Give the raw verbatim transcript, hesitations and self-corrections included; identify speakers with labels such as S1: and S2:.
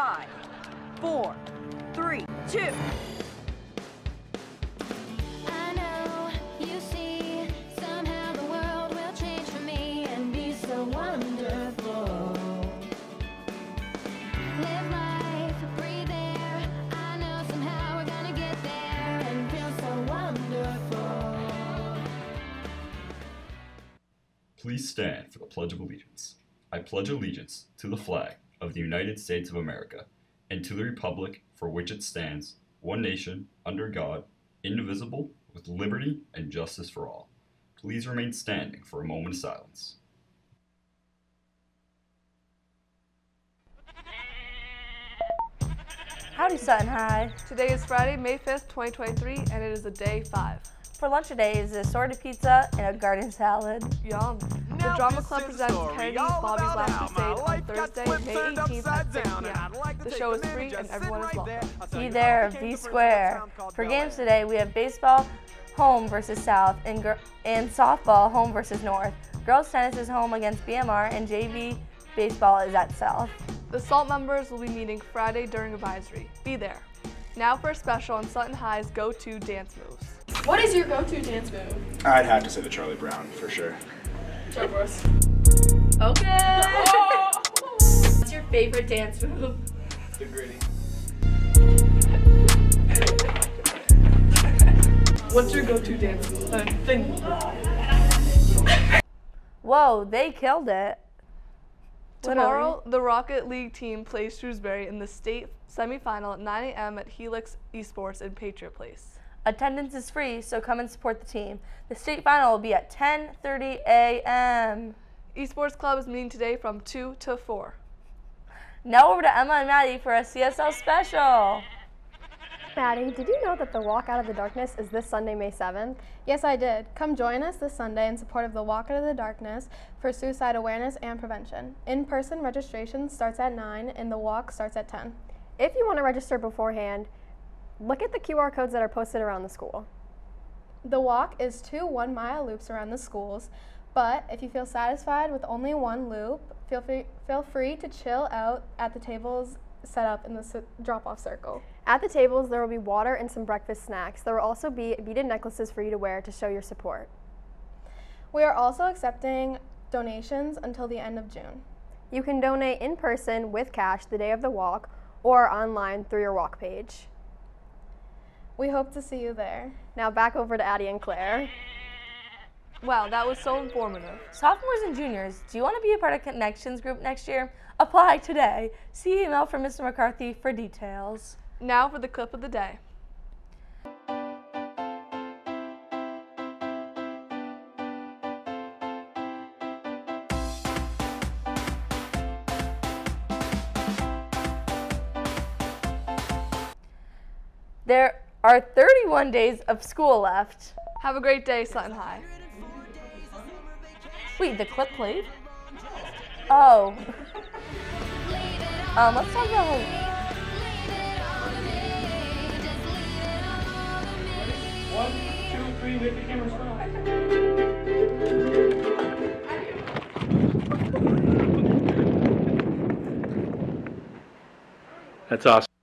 S1: Five, four, three, two.
S2: I know you see, somehow the world will change for me and be so wonderful. Live life, breathe air. I know somehow we're gonna get there and feel so wonderful.
S3: Please stand for the Pledge of Allegiance. I pledge allegiance to the flag of the United States of America and to the republic for which it stands, one nation, under God, indivisible, with liberty and justice for all. Please remain standing for a moment of silence.
S4: Howdy, Sutton High.
S5: Today is Friday, May fifth, twenty twenty-three, and it is a day five.
S4: For lunch today is assorted pizza and a garden salad.
S5: Yum. The
S6: Now
S5: Drama
S6: this
S5: Club
S6: is a
S5: presents
S6: story
S5: Kennedy's
S6: all
S5: Bobby's
S6: about
S5: Last
S6: how my
S5: Crusade on
S6: life got
S5: Thursday,
S6: flipped,
S5: May
S6: turned
S5: eighteenth
S6: upside
S5: at six
S6: down,
S5: p
S6: and
S5: m
S6: I'd like to
S5: The
S6: take
S5: show
S6: a
S5: is
S6: minute
S5: free
S6: just
S5: and
S6: sit
S5: everyone is
S6: right there.
S5: welcome.
S6: I'll tell
S4: Be
S6: you
S4: there,
S6: how I came
S4: be
S6: to Princeton, a
S4: square.
S6: town called
S4: For
S6: Bel
S4: games
S6: Air.
S4: today, we have baseball home versus South and, gr and softball home versus North. Girls tennis is home against B M R and J V baseball is at South.
S5: The SALT members will be meeting Friday during advisory. Be there. Now for a special on Sutton High's go-to dance moves.
S7: What is your go-to dance move?
S8: I'd have to say the Charlie Brown for sure.
S7: Show for us. Okay. What's your favorite dance move?
S8: The gritty.
S7: What's your go-to dance move? Uh, thing.
S4: Whoa, they killed it.
S5: Tomorrow, the Rocket League team plays Shrewsbury in the State Semifinal at nine a m at Helix Esports in Patriot Place.
S4: Attendance is free, so come and support the team. The state final will be at ten thirty a m
S5: Esports Club is meeting today from two to four.
S4: Now over to Emma and Maddie for a C S L special.
S9: Maddie, did you know that the Walk Out of the Darkness is this Sunday, May seventh? Yes, I did. Come join us this Sunday in support of the Walk Out of the Darkness for suicide awareness and prevention. In-person registration starts at nine and the walk starts at ten.
S10: If you want to register beforehand, look at the Q R codes that are posted around the school.
S9: The walk is two one-mile loops around the schools, but if you feel satisfied with only one loop, feel free, feel free to chill out at the tables set up in the drop-off circle.
S10: At the tables, there will be water and some breakfast snacks. There will also be beaded necklaces for you to wear to show your support.
S9: We are also accepting donations until the end of June.
S10: You can donate in person with cash the day of the walk or online through your walk page.
S9: We hope to see you there.
S10: Now back over to Addie and Claire.
S5: Wow, that was so informative.
S4: Sophomores and juniors, do you want to be a part of Connections group next year? Apply today. See email from Mister McCarthy for details.
S5: Now for the clip of the day.
S4: There are thirty-one days of school left.
S5: Have a great day, Sutton High.
S4: Wait, the clip played? Oh. um, let's talk about how...
S11: One, two, three, make the camera stop. That's awesome.